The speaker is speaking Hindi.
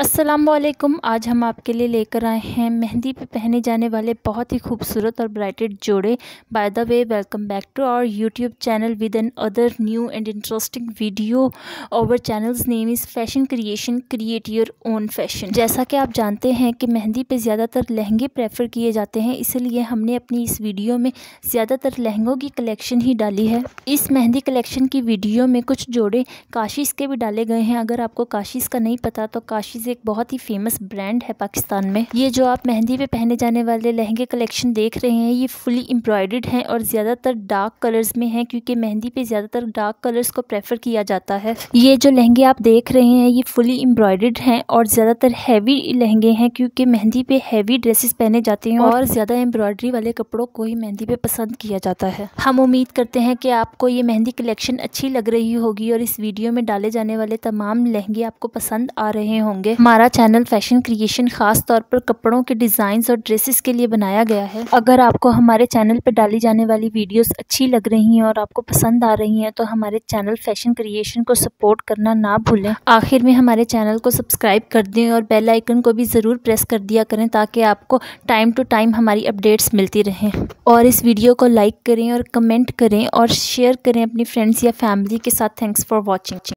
अस्सलामुअलैकुम। आज हम आपके लिए लेकर आए हैं मेहंदी पे पहने जाने वाले बहुत ही खूबसूरत और ब्राइटेड जोड़े। By the way, welcome back to our YouTube channel with an other new and interesting video. Our channel's name is fashion creation, create your own fashion. जैसा कि आप जानते हैं कि मेहंदी पे ज़्यादातर लहंगे प्रेफर किए जाते हैं, इसलिए हमने अपनी इस वीडियो में ज़्यादातर लहंगों की कलेक्शन ही डाली है। इस मेहंदी कलेक्शन की वीडियो में कुछ जोड़े काशिश के भी डाले गए हैं। अगर आपको काशिश का नहीं पता तो काशिश एक बहुत ही फेमस ब्रांड है पाकिस्तान में। ये जो आप मेहंदी पे पहने जाने वाले लहंगे कलेक्शन देख रहे हैं, ये फुली एम्ब्रॉयडर्ड हैं और ज़्यादातर डार्क कलर्स में हैं, क्योंकि मेहंदी पे ज़्यादातर डार्क कलर्स को प्रेफर किया जाता है। ये जो लहंगे आप देख रहे हैं, ये फुली एम्ब्रॉयडर्ड हैं और ज़्यादातर हैवी लहंगे हैं, क्योंकि मेहंदी पे हैवी ड्रेसेस पहने जाते हैं और ज़्यादा एम्ब्रॉयडरी वाले कपड़ों को ही मेहंदी पे पसंद किया जाता है। हम उम्मीद करते हैं कि आपको ये मेहंदी कलेक्शन अच्छी लग रही होगी और इस वीडियो में डाले जाने वाले तमाम लहंगे आपको पसंद आ रहे होंगे। हमारा चैनल फैशन क्रिएशन खास तौर पर कपड़ों के डिज़ाइंस और ड्रेसेस के लिए बनाया गया है। अगर आपको हमारे चैनल पर डाली जाने वाली वीडियोस अच्छी लग रही हैं और आपको पसंद आ रही हैं तो हमारे चैनल फैशन क्रिएशन को सपोर्ट करना ना भूलें। आखिर में हमारे चैनल को सब्सक्राइब कर दें और बेल आइकन को भी ज़रूर प्रेस कर दिया करें, ताकि आपको टाइम टू टाइम हमारी अपडेट्स मिलती रहें। और इस वीडियो को लाइक करें और कमेंट करें और शेयर करें अपनी फ्रेंड्स या फैमिली के साथ। Thanks for watching.